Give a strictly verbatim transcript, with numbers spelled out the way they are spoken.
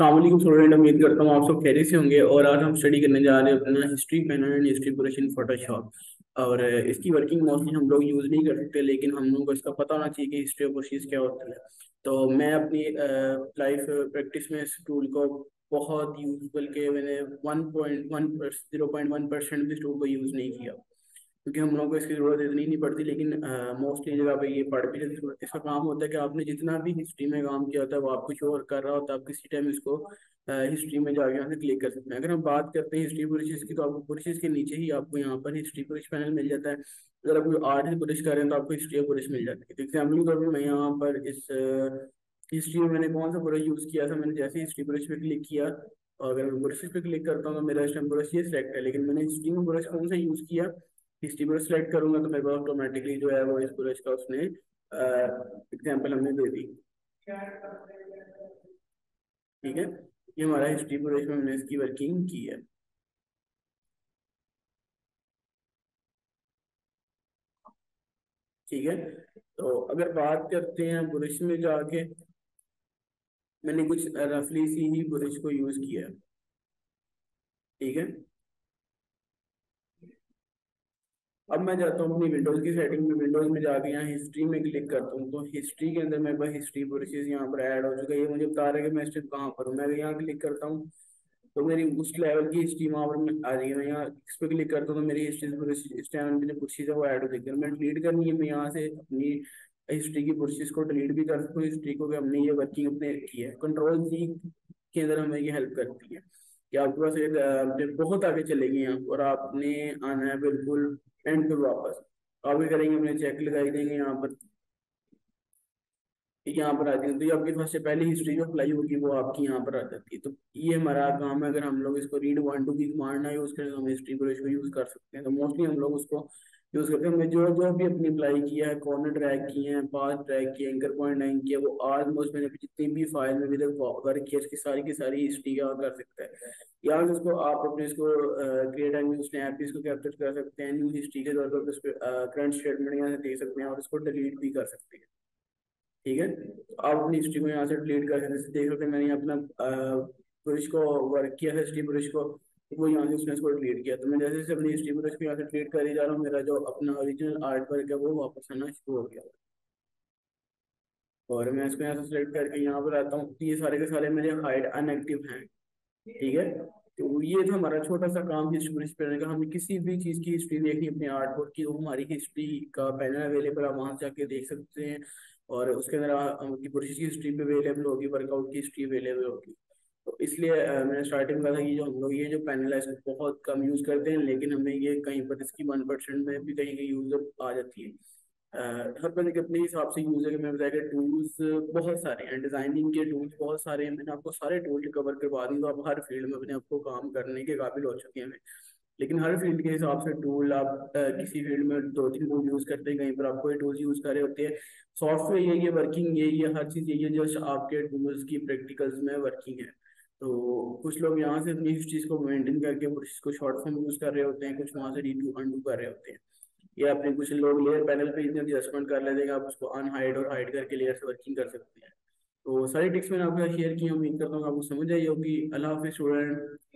अस्सलाम वालेकुम स्टूडेंट। उम्मीद करता हूँ आप सब खैरियत से होंगे। और आज हम स्टडी करने जा रहे हैं अपना हिस्ट्री पैनल एंड हिस्ट्री पूरेशन फोटोशॉप। और अ, इसकी वर्किंग मोस्टली हम लोग यूज़ नहीं कर सकते, लेकिन हम लोगों को इसका पता होना चाहिए कि हिस्ट्री ऑफ वर्षिस क्या होती है। तो मैं अपनी लाइफ प्रैक्टिस में इस टूल को बहुत यूज, बल्कि मैंने one point one zero point one percent भी इस टूल को यूज़ नहीं किया, क्योंकि हम लोगों को इसकी जरूरत इतनी नहीं पड़ती। लेकिन मोस्टली जगह पे ये पड़ भी जाती है। इसका काम होता है कि आपने जितना भी हिस्ट्री में काम किया होता है वो आपको शो कर रहा होता है। आप किसी टाइम इसको हिस्ट्री में जाके यहाँ से क्लिक कर सकते हैं। अगर हम बात करते हैं हिस्ट्री पुलिस की, तो आपको पुलिस के नीचे ही आपको यहाँ पर हिस्ट्री पुलिस पैनल मिल जाता है। अगर आप कोई आर्ट पुलिस कर रहे हैं तो आपको हिस्ट्री पुलिस मिल जाती है। तो एग्जाम्पल के तौर पर मैं यहाँ पर इस हिस्ट्री में मैंने कौन सा पुलिस यूज़ किया था, मैंने जैसे हिस्ट्री पुलिस पे क्लिक किया, और अगर मैं ब्रशेस पे क्लिक करता हूँ तो मेरा इस टाइम ब्रश ये सिलेक्ट है। लेकिन मैंने हिस्ट्री में ब्रश कौन सा यूज़ किया, हिस्ट्री ब्रश सेलेक्ट करूंगा तो मेरे पास ऑटोमेटिकली जो है वो इस ब्रश का उसने एग्जाम्पल हमें दे दी। ठीक है, ये हमारा हिस्ट्री ब्रश में हमने इसकी वर्किंग की है। ठीक है, तो अगर बात करते हैं ब्रश में जाके, मैंने कुछ रफली सी ही ब्रश को यूज किया है। ठीक है, अब मैं जाता हूँ अपनी विंडोज की सेटिंग में। विंडोज में जाके यहाँ हिस्ट्री में क्लिक करता हूँ, तो हिस्ट्री के अंदर मेरे पास हिस्ट्री ब्रशेस यहाँ पर ऐड हो चुका है। ये मुझे बता रहा है कि मैं स्टेप कहाँ पर हूँ। मैं यहाँ क्लिक करता हूँ तो मेरी उस लेवल की हिस्ट्री वहाँ पर मैं आ रही है। मैं यहाँ इस पर क्लिक करता हूँ तो मेरी हिस्ट्री इस टाइम मैंने पुर्शीज है वो ऐड हो जाती है। मैं डिलीट करनी है, मैं यहाँ से अपनी हिस्ट्री की पुर्शीज को डिलीट भी कर सकता हूँ। हिस्ट्री को भी हमने ये वर्किंग अपने की है। कंट्रोल जी के अंदर हमें ये हेल्प करती है कि आपके पास एक अ, बहुत आगे चलेगी यहाँ, और आपने आना है बिल्कुल एंड पे वापस। तो आप ये करेंगे, अपने चेक लगाई देंगे यहाँ पर, ठीक है, यहाँ पर आती है। तो ये आपकी सबसे पहली हिस्ट्री जो अप्लाई होगी वो आपकी यहाँ पर आ जाती है। तो ये हमारा काम है। अगर हम लोग इसको रीड वन टू की कमांड ना यूज करें तो हम हिस्ट्री ब्रश को यूज कर सकते हैं। तो मोस्टली हम लोग उसको यूज करते हैं। हमने जो जो भी अपनी अप्लाई किया है, कॉर्नर ट्रैक किए हैं, पाथ ट्रैक किए, एंकर पॉइंट लाइन किया, वो ऑलमोस्ट मैंने जितनी भी फाइल में अभी तक वर्क किया उसकी सारी की सारी हिस्ट्री यहाँ कर सकते हैं। यहाँ से उसको आप अपने इसको क्रिएट एंड न्यू स्नैप इसको कैप्चर कर सकते हैं। न्यू हिस्ट्री के तौर पर उस पर करंट स्टेटमेंट यहाँ से दे सकते हैं, और इसको डिलीट भी कर सकते हैं। ठीक है, तो आप अपनी हिस्ट्री को यहाँ से डिलीट कर सकते हैं। जैसे देख सकते हैं मैंने यहाँ अपना ब्रश को वर्क किया था, हिस्ट्री ब्रश को, तो वो यहाँ से उसने इसको डिलीट किया। तो मैं जैसे जैसे अपनी हिस्ट्री ब्रश को यहाँ से डिलीट कर ही जा रहा हूँ, मेरा जो अपना ओरिजिनल आर्ट वर्क है वो वापस आना शुरू हो गया। और मैं इसको यहाँ से सिलेक्ट करके यहाँ पर आता हूँ, तो ये सारे के सारे मेरे हाइड अनएक्टिव हैं। ठीक है, तो ये था हमारा छोटा सा काम हिस्ट्री ब्रश करने का। हमें किसी भी चीज़ की हिस्ट्री देखनी अपने आर्ट वर्क की, वो हमारी हिस्ट्री का पैनल अवेलेबल है, वहां से जाके देख सकते हैं। और उसके अंदर आपकी ब्रश की हिस्ट्री भी अवेलेबल होगी, वर्कआउट की हिस्ट्री अवेलेबल होगी। तो इसलिए अ, मैंने स्टार्टिंग में कहा था कि जो हम लोग ये जो पैनल है इसको बहुत कम यूज़ करते हैं, लेकिन हमें ये कहीं पर इसकी वन परसेंट में भी कहीं कहीं यूज आ जाती है। अ, हर बंदे के अपने हिसाब से यूज है। कि मैं बताया कि टूल्स बहुत सारे हैं, डिजाइनिंग के टूल्स बहुत सारे हैं। मैंने आपको सारे टूल कवर करवा दी, तो आप हर फील्ड में अपने आपको काम करने के काबिल हो चुके हैं। लेकिन हर फील्ड के हिसाब से टूल आप अ, किसी फील्ड में दो तीन टूल यूज करते हैं, कहीं पर आप कोई टूल्स यूज कर रहे होते हैं। सॉफ्टवेयर यही है, वर्किंग यही है, हर चीज़ यही है, जो आपके टूल्स की प्रैक्टिकल्स में वर्किंग है। तो कुछ लोग यहाँ से अपनी चीज़ को मेंटेन करके कुछ को शॉर्ट फॉर्म यूज कर रहे होते हैं, कुछ वहाँ से रीडू अंडू कर रहे होते हैं। या अपने कुछ लोग लेयर पैनल पे इतने एडजस्टमेंट कर लेते हैं कि आप उसको अनहाइड और हाइड करके लेयर से वर्किंग कर सकते हैं। तो सारी टिप्स मैंने आपके साथ शेयर की, उम्मीद करता हूँ आपको समझ आई होगी। अल्लाह हाफिज़ स्टूडेंट।